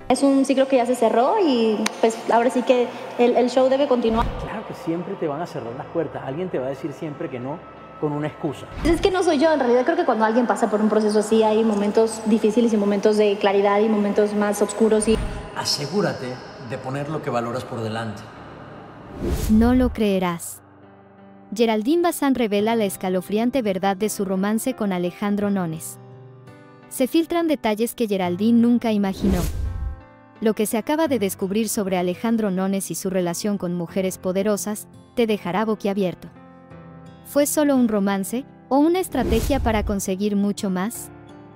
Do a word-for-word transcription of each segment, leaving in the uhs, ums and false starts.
Es un ciclo que ya se cerró y pues ahora sí que el, el show debe continuar. Claro que siempre te van a cerrar las puertas, alguien te va a decir siempre que no con una excusa. Es que no soy yo, en realidad creo que cuando alguien pasa por un proceso así hay momentos difíciles y momentos de claridad y momentos más oscuros. Y... asegúrate de poner lo que valoras por delante. No lo creerás. Geraldine Bazán revela la escalofriante verdad de su romance con Alejandro Nones. Se filtran detalles que Geraldine nunca imaginó. Lo que se acaba de descubrir sobre Alejandro Nones y su relación con mujeres poderosas te dejará boquiabierto. ¿Fue solo un romance o una estrategia para conseguir mucho más?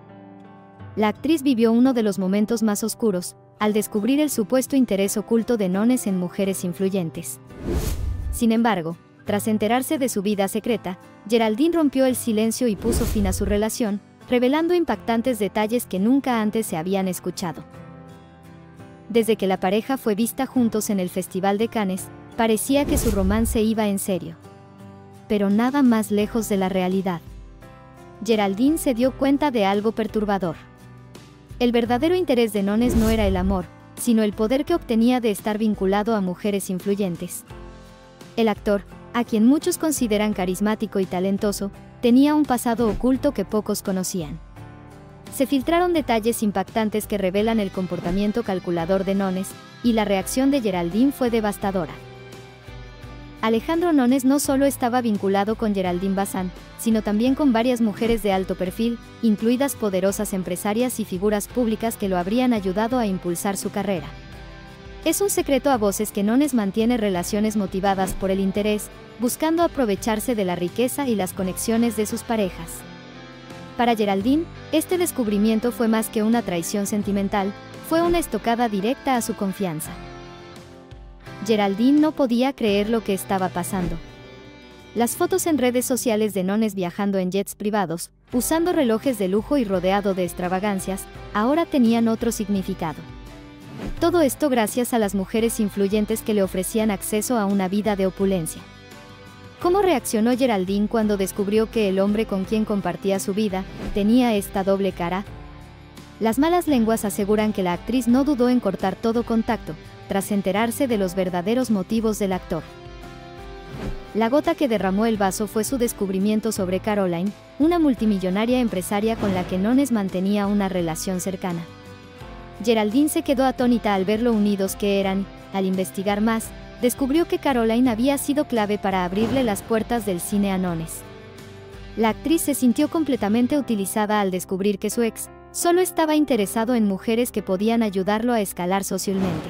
La actriz vivió uno de los momentos más oscuros al descubrir el supuesto interés oculto de Nones en mujeres influyentes. Sin embargo, tras enterarse de su vida secreta, Geraldine rompió el silencio y puso fin a su relación, revelando impactantes detalles que nunca antes se habían escuchado. Desde que la pareja fue vista juntos en el Festival de Cannes, parecía que su romance iba en serio. Pero nada más lejos de la realidad. Geraldine se dio cuenta de algo perturbador. El verdadero interés de Nones no era el amor, sino el poder que obtenía de estar vinculado a mujeres influyentes. El actor, a quien muchos consideran carismático y talentoso, tenía un pasado oculto que pocos conocían. Se filtraron detalles impactantes que revelan el comportamiento calculador de Nones, y la reacción de Geraldine fue devastadora. Alejandro Nones no solo estaba vinculado con Geraldine Bazán, sino también con varias mujeres de alto perfil, incluidas poderosas empresarias y figuras públicas que lo habrían ayudado a impulsar su carrera. Es un secreto a voces que Nones mantiene relaciones motivadas por el interés, buscando aprovecharse de la riqueza y las conexiones de sus parejas. Para Geraldine, este descubrimiento fue más que una traición sentimental, fue una estocada directa a su confianza. Geraldine no podía creer lo que estaba pasando. Las fotos en redes sociales de Nones viajando en jets privados, usando relojes de lujo y rodeado de extravagancias, ahora tenían otro significado. Todo esto gracias a las mujeres influyentes que le ofrecían acceso a una vida de opulencia. ¿Cómo reaccionó Geraldine cuando descubrió que el hombre con quien compartía su vida tenía esta doble cara? Las malas lenguas aseguran que la actriz no dudó en cortar todo contacto, tras enterarse de los verdaderos motivos del actor. La gota que derramó el vaso fue su descubrimiento sobre Caroline, una multimillonaria empresaria con la que Nones mantenía una relación cercana. Geraldine se quedó atónita al ver lo unidos que eran. Al investigar más, descubrió que Caroline había sido clave para abrirle las puertas del cine a Nones. La actriz se sintió completamente utilizada al descubrir que su ex solo estaba interesado en mujeres que podían ayudarlo a escalar socialmente.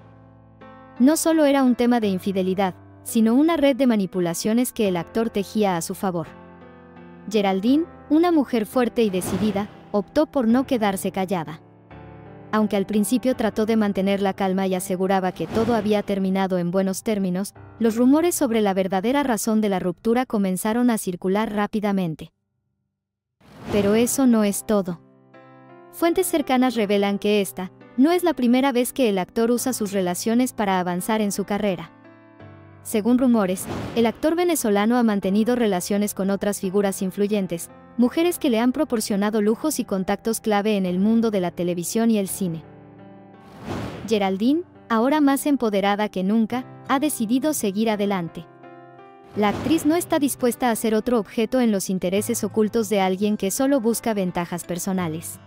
No solo era un tema de infidelidad, sino una red de manipulaciones que el actor tejía a su favor. Geraldine, una mujer fuerte y decidida, optó por no quedarse callada. Aunque al principio trató de mantener la calma y aseguraba que todo había terminado en buenos términos, los rumores sobre la verdadera razón de la ruptura comenzaron a circular rápidamente. Pero eso no es todo. Fuentes cercanas revelan que esta no es la primera vez que el actor usa sus relaciones para avanzar en su carrera. Según rumores, el actor venezolano ha mantenido relaciones con otras figuras influyentes, mujeres que le han proporcionado lujos y contactos clave en el mundo de la televisión y el cine. Geraldine, ahora más empoderada que nunca, ha decidido seguir adelante. La actriz no está dispuesta a ser otro objeto en los intereses ocultos de alguien que solo busca ventajas personales.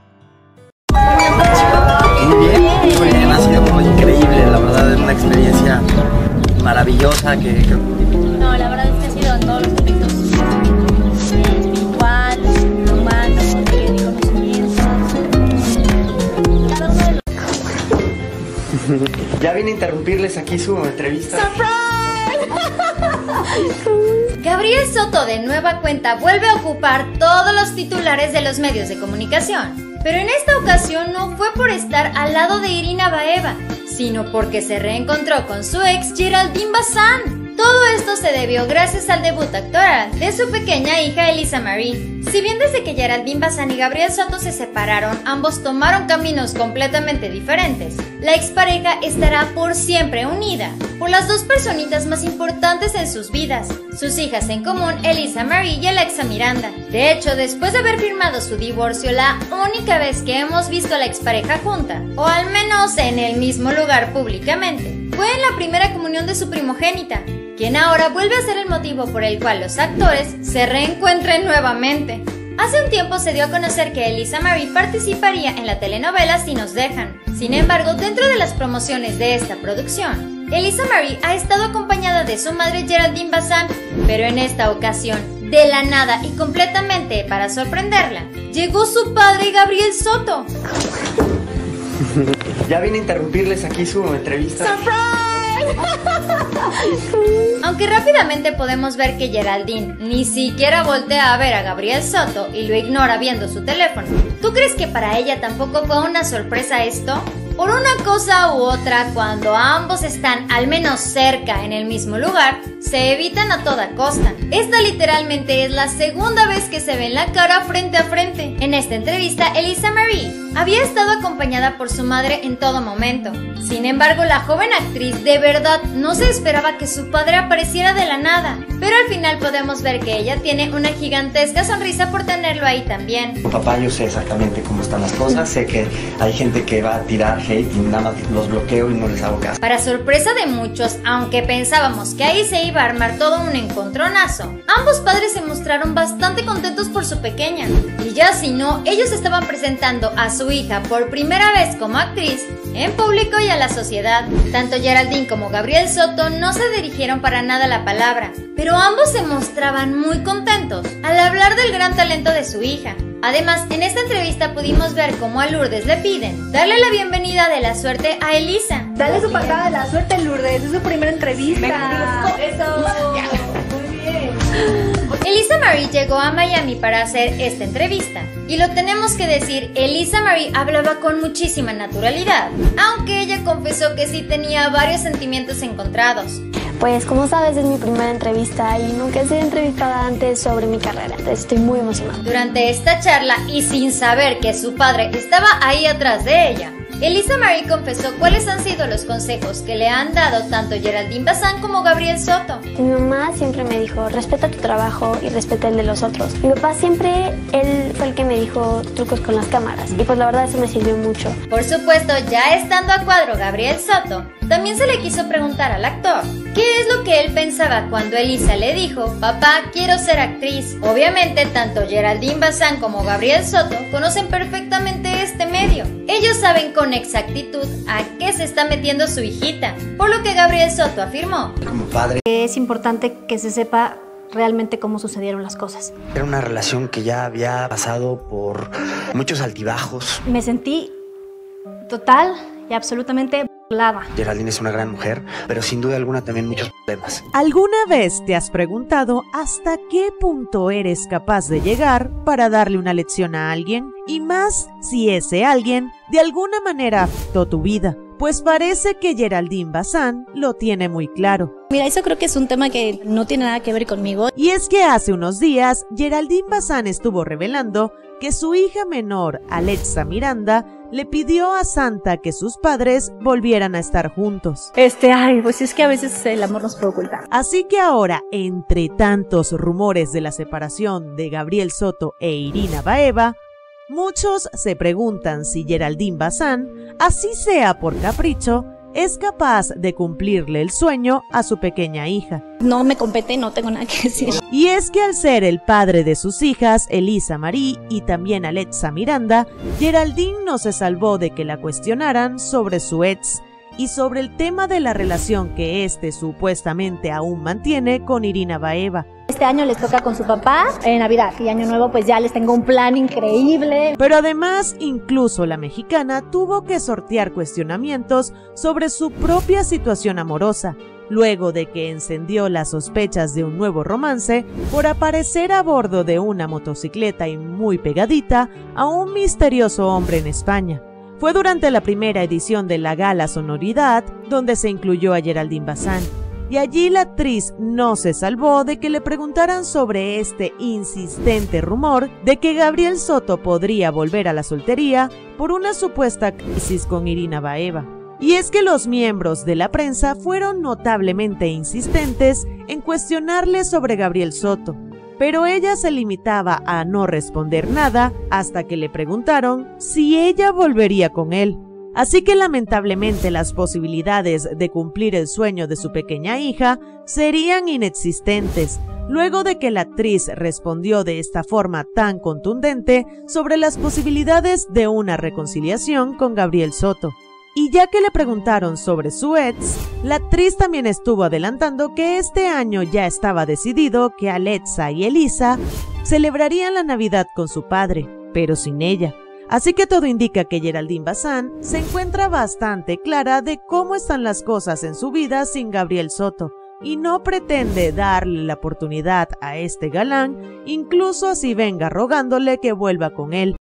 Muy bien, muy bien, ha sido como increíble, la verdad es una experiencia maravillosa que... No, la verdad es que ha sido en todos los aspectos. Espiritual, humano, de conocimientos. Cada uno de los... Ya vine a interrumpirles aquí su entrevista. Gabriel Soto de nueva cuenta vuelve a ocupar todos los titulares de los medios de comunicación. Pero en esta ocasión no fue por estar al lado de Irina Baeva, sino porque se reencontró con su ex Geraldine Bazán. Todo esto se debió gracias al debut actoral de su pequeña hija Elisa Marie. Si bien desde que Geraldine Bazán y Gabriel Soto se separaron, ambos tomaron caminos completamente diferentes, la expareja estará por siempre unida por las dos personitas más importantes en sus vidas, sus hijas en común, Elisa Marie y Alexa Miranda. De hecho, después de haber firmado su divorcio, la única vez que hemos visto a la expareja junta, o al menos en el mismo lugar públicamente, fue en la primera comunión de su primogénita, quien ahora vuelve a ser el motivo por el cual los actores se reencuentren nuevamente. Hace un tiempo se dio a conocer que Elisa Marie participaría en la telenovela Si nos dejan. Sin embargo, dentro de las promociones de esta producción, Elisa Marie ha estado acompañada de su madre Geraldine Bazán, pero en esta ocasión, de la nada y completamente para sorprenderla, llegó su padre Gabriel Soto. Ya vine a interrumpirles aquí su entrevista. Aunque rápidamente podemos ver que Geraldine ni siquiera voltea a ver a Gabriel Soto y lo ignora viendo su teléfono, ¿tú crees que para ella tampoco fue una sorpresa esto? Por una cosa u otra, cuando ambos están al menos cerca en el mismo lugar, se evitan a toda costa. Esta literalmente es la segunda vez que se ven la cara frente a frente. En esta entrevista, Elisa Marie había estado acompañada por su madre en todo momento. Sin embargo, la joven actriz de verdad no se esperaba que su padre apareciera de la nada, pero al final podemos ver que ella tiene una gigantesca sonrisa por tenerlo ahí también. Papá, yo sé exactamente cómo están las cosas, sé que hay gente que va a tirar hate y nada más los bloqueo y no les hago caso. Para sorpresa de muchos, aunque pensábamos que ahí se iba a armar todo un encontronazo, ambos padres se mostraron bastante contentos por su pequeña. Y ya si no, ellos estaban presentando a su hija por primera vez como actriz en público y a la sociedad. Tanto Geraldine como Gabriel Soto no se dirigieron para nada la palabra, pero ambos se mostraban muy contentos al hablar del gran talento de su hija. Además, en esta entrevista pudimos ver cómo a Lourdes le piden darle la bienvenida de la suerte a Elisa. Dale su patada de la suerte, Lourdes, es su primera entrevista. Eso. Muy bien. Elisa Marie llegó a Miami para hacer esta entrevista. Y lo tenemos que decir, Elisa Marie hablaba con muchísima naturalidad, aunque ella confesó que sí tenía varios sentimientos encontrados. Pues como sabes es mi primera entrevista y nunca he sido entrevistada antes sobre mi carrera, entonces estoy muy emocionada. Durante esta charla y sin saber que su padre estaba ahí atrás de ella, Elisa Marie confesó cuáles han sido los consejos que le han dado tanto Geraldine Bazán como Gabriel Soto. Mi mamá siempre me dijo, respeta tu trabajo y respeta el de los otros. Mi papá siempre, él fue el que me dijo trucos con las cámaras y pues la verdad eso me sirvió mucho. Por supuesto, ya estando a cuadro Gabriel Soto, también se le quiso preguntar al actor qué es lo que él pensaba cuando Elisa le dijo, papá, quiero ser actriz. Obviamente, tanto Geraldine Bazán como Gabriel Soto conocen perfectamente este medio. Ellos saben con exactitud a qué se está metiendo su hijita, por lo que Gabriel Soto afirmó. Como padre, Es importante que se sepa realmente cómo sucedieron las cosas. era una relación que ya había pasado por muchos altibajos. Me sentí total y absolutamente burlada. Geraldine es una gran mujer, pero sin duda alguna también muchos problemas. ¿Alguna vez te has preguntado hasta qué punto eres capaz de llegar para darle una lección a alguien? Y más si ese alguien de alguna manera afectó tu vida. Pues parece que Geraldine Bazán lo tiene muy claro. Mira, eso creo que es un tema que no tiene nada que ver conmigo. Y es que hace unos días, Geraldine Bazán estuvo revelando que su hija menor, Alexa Miranda, le pidió a Santa que sus padres volvieran a estar juntos. Este, ay, pues es que a veces el amor nos puede ocultar. Así que ahora, entre tantos rumores de la separación de Gabriel Soto e Irina Baeva, muchos se preguntan si Geraldine Bazán, así sea por capricho, es capaz de cumplirle el sueño a su pequeña hija. No me compete, no tengo nada que decir. Y es que al ser el padre de sus hijas, Elisa Marie y también Alexa Miranda, Geraldine no se salvó de que la cuestionaran sobre su ex y sobre el tema de la relación que éste supuestamente aún mantiene con Irina Baeva. Este año les toca con su papá en Navidad y Año Nuevo pues ya les tengo un plan increíble. Pero además, incluso la mexicana tuvo que sortear cuestionamientos sobre su propia situación amorosa, luego de que encendió las sospechas de un nuevo romance por aparecer a bordo de una motocicleta y muy pegadita a un misterioso hombre en España. Fue durante la primera edición de la Gala Sonoridad donde se incluyó a Geraldine Bazán. y allí la actriz no se salvó de que le preguntaran sobre este insistente rumor de que Gabriel Soto podría volver a la soltería por una supuesta crisis con Irina Baeva. Y es que los miembros de la prensa fueron notablemente insistentes en cuestionarle sobre Gabriel Soto, pero ella se limitaba a no responder nada hasta que le preguntaron si ella volvería con él. Así que lamentablemente las posibilidades de cumplir el sueño de su pequeña hija serían inexistentes, luego de que la actriz respondió de esta forma tan contundente sobre las posibilidades de una reconciliación con Gabriel Soto. Y ya que le preguntaron sobre su ex, la actriz también estuvo adelantando que este año ya estaba decidido que Alexa y Elisa celebrarían la Navidad con su padre, pero sin ella. Así que todo indica que Geraldine Bazán se encuentra bastante clara de cómo están las cosas en su vida sin Gabriel Soto y no pretende darle la oportunidad a este galán, incluso así venga rogándole que vuelva con él.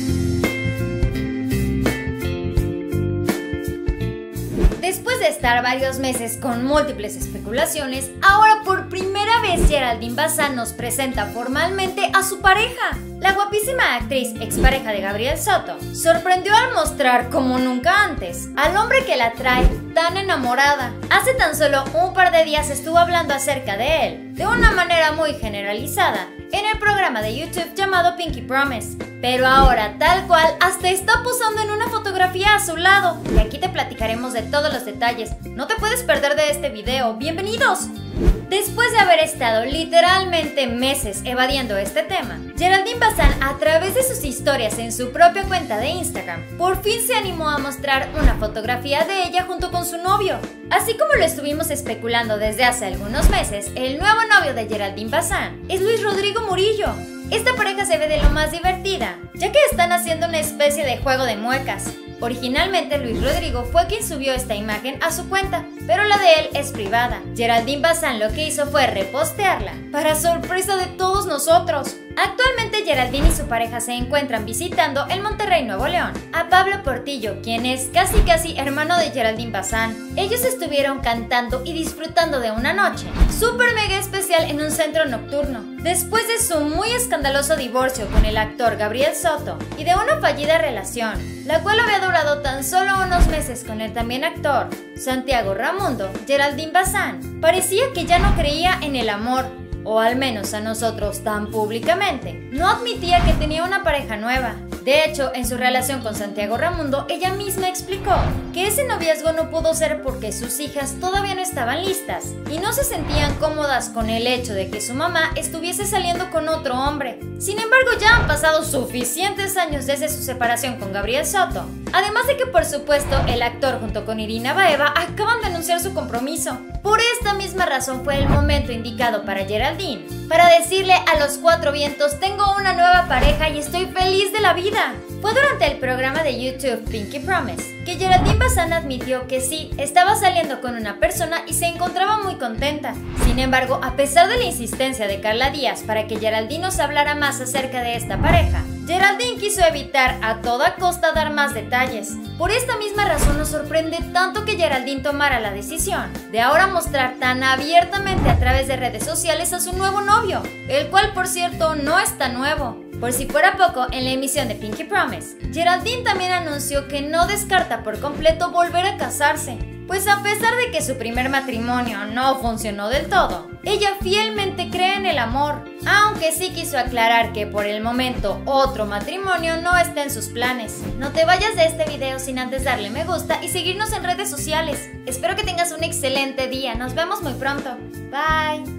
Después de estar varios meses con múltiples especulaciones, ahora por primera vez Geraldine Bazán nos presenta formalmente a su pareja. La guapísima actriz, expareja de Gabriel Soto, sorprendió al mostrar como nunca antes al hombre que la trae tan enamorada. Hace tan solo un par de días estuvo hablando acerca de él, de una manera muy generalizada, en el programa de YouTube llamado Pinky Promise. Pero ahora, tal cual, hasta está posando en una fotografía a su lado. Y aquí te platicaremos de todos los detalles. No te puedes perder de este video. ¡Bienvenidos! Después de haber estado literalmente meses evadiendo este tema, Geraldine Bazán, a través de sus historias en su propia cuenta de Instagram, por fin se animó a mostrar una fotografía de ella junto con su novio. Así como lo estuvimos especulando desde hace algunos meses, el nuevo novio de Geraldine Bazán es Luis Rodrigo Murillo. Esta pareja se ve de lo más divertida, ya que están haciendo una especie de juego de muecas. Originalmente Luis Rodrigo fue quien subió esta imagen a su cuenta, pero la de él es privada. Geraldine Bazán lo que hizo fue repostearla, para sorpresa de todos nosotros. Actualmente Geraldine y su pareja se encuentran visitando el Monterrey, Nuevo León, a Pablo Portillo, quien es casi casi hermano de Geraldine Bazán. Ellos estuvieron cantando y disfrutando de una noche súper mega especial en un centro nocturno, después de su muy escandaloso divorcio con el actor Gabriel Soto y de una fallida relación, la cual había durado tan solo unos meses con el también actor Santiago Ramundo. Geraldine Bazán parecía que ya no creía en el amor, o al menos a nosotros tan públicamente. No admitía que tenía una pareja nueva. De hecho, en su relación con Santiago Ramundo, ella misma explicó que ese noviazgo no pudo ser porque sus hijas todavía no estaban listas y no se sentían cómodas con el hecho de que su mamá estuviese saliendo con otro hombre. Sin embargo, ya han pasado suficientes años desde su separación con Gabriel Soto. Además de que, por supuesto, el actor junto con Irina Baeva acaban de anunciar su compromiso. Por esta misma razón fue el momento indicado para Geraldine para decirle a los cuatro vientos: tengo una nueva pareja y estoy feliz de la vida. Fue durante el programa de YouTube Pinky Promise que Geraldine Bazán admitió que sí, estaba saliendo con una persona y se encontraba muy contenta. Sin embargo, a pesar de la insistencia de Carla Díaz para que Geraldine nos hablara más acerca de esta pareja, Geraldine quiso evitar a toda costa dar más detalles. Por esta misma razón nos sorprende tanto que Geraldine tomara la decisión de ahora mostrar tan abiertamente a través de redes sociales a su nuevo novio, el cual, por cierto, no es tan nuevo. Por si fuera poco, en la emisión de Pinky Promise, Geraldine también anunció que no descarta por completo volver a casarse, pues a pesar de que su primer matrimonio no funcionó del todo, ella fielmente cree en el amor, aunque sí quiso aclarar que por el momento otro matrimonio no está en sus planes. No te vayas de este video sin antes darle me gusta y seguirnos en redes sociales. Espero que tengas un excelente día, nos vemos muy pronto. Bye.